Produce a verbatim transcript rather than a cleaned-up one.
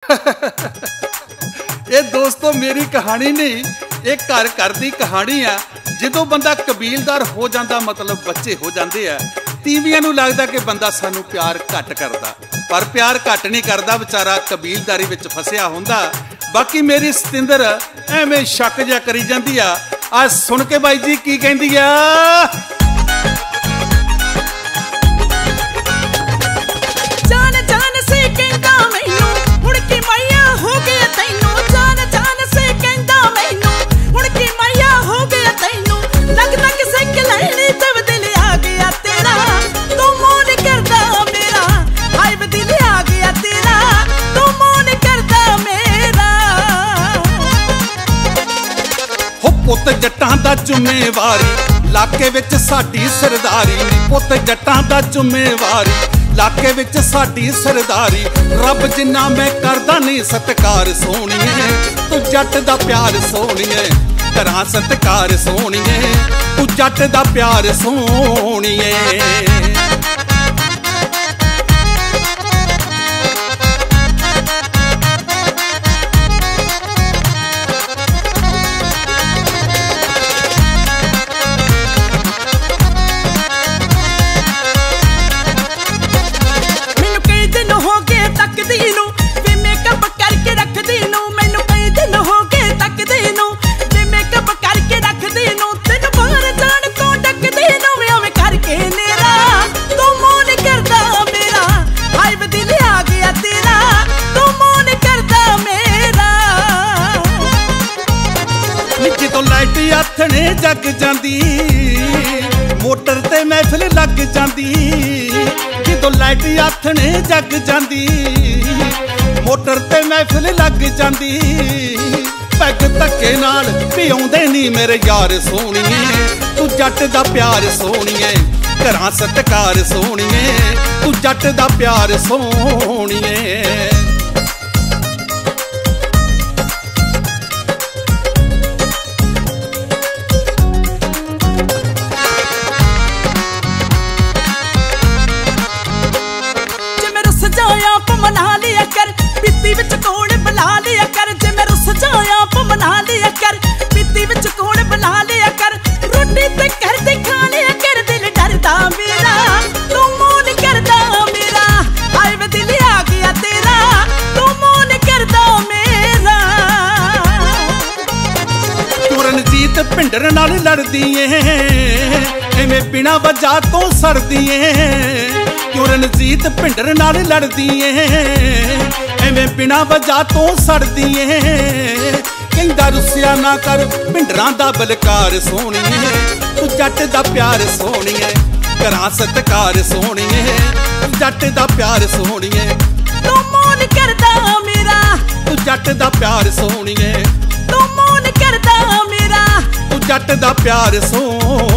ये दोस्तों मेरी कहानी नहीं, एक घर घर दी कहानी आ। जो बंदा कबीलदार हो जाता मतलब बच्चे हो जाते हैं, तीवियां नूं लगदा कि बंदा सानू प्यार घट करदा, पर प्यार घट नहीं करदा, बेचारा कबीलदारी विच फसिया हुंदा। बाकी मेरी सतिंदर एवें शक जिहा करी जांदी आ। आ सुन के बाई जी की कहंदी आ। पुत जट्टां दा जुम्मेवारी लाके विच साडी सरदारी, पुत जट्टां दा जुम्मेवारी लाके विच साडी सरदारी। रब जिन्ना मैं करदा नहीं सत्कार सोहणीए, तू जट दा प्यार सोहणीए, करां सत्कार सोहणीए, तू जट दा प्यार सोहणीए। आथणे जग जांदी मोटर ते महफिल लग जांदी, जो लाइट आथणे जग जांदी मोटर ते महफिल लग जांदी। पैग धक्के नाल भी आउंदे नी मेरे यार सोहणीए, तू जट दा प्यार सोहणीए, करां सत्कार सोहणीए, तू जट दा प्यार सोहणीए। मना लिया कर पीती विच कौन बुला लिया कर, जे मैं रुस जाया आप मना लिया कर पीती विच कौन बुला लिया कर। रोटी ते घर ते खा लिया कर, दिल डरदा मेरा तू मोन करदा मेरा, हाय वे दिल आ गया तेरा तू मोन करदा मेरा। तू रणजीत भिंडर नाल लड़दी ऐ, इवें बिना वजह तो सड़दी ऐ। क्यों रणजीत भिंडर नाल लड़दी ऐ, एवें बिना वजह तो सड़दी ऐ। कहंदा रुसिया ना कर भिंडरां दा बलकार सोहणीए, तू जट दा प्यार सोहणीए, करां सत्कार सोहणीए, तू जट दा प्यार सोहणीए, तू मोन करदा मेरा, तू जट दा प्यार सोहणीए, तू मोन करदा मेरा, तू जट दा प्यार सोहणीए।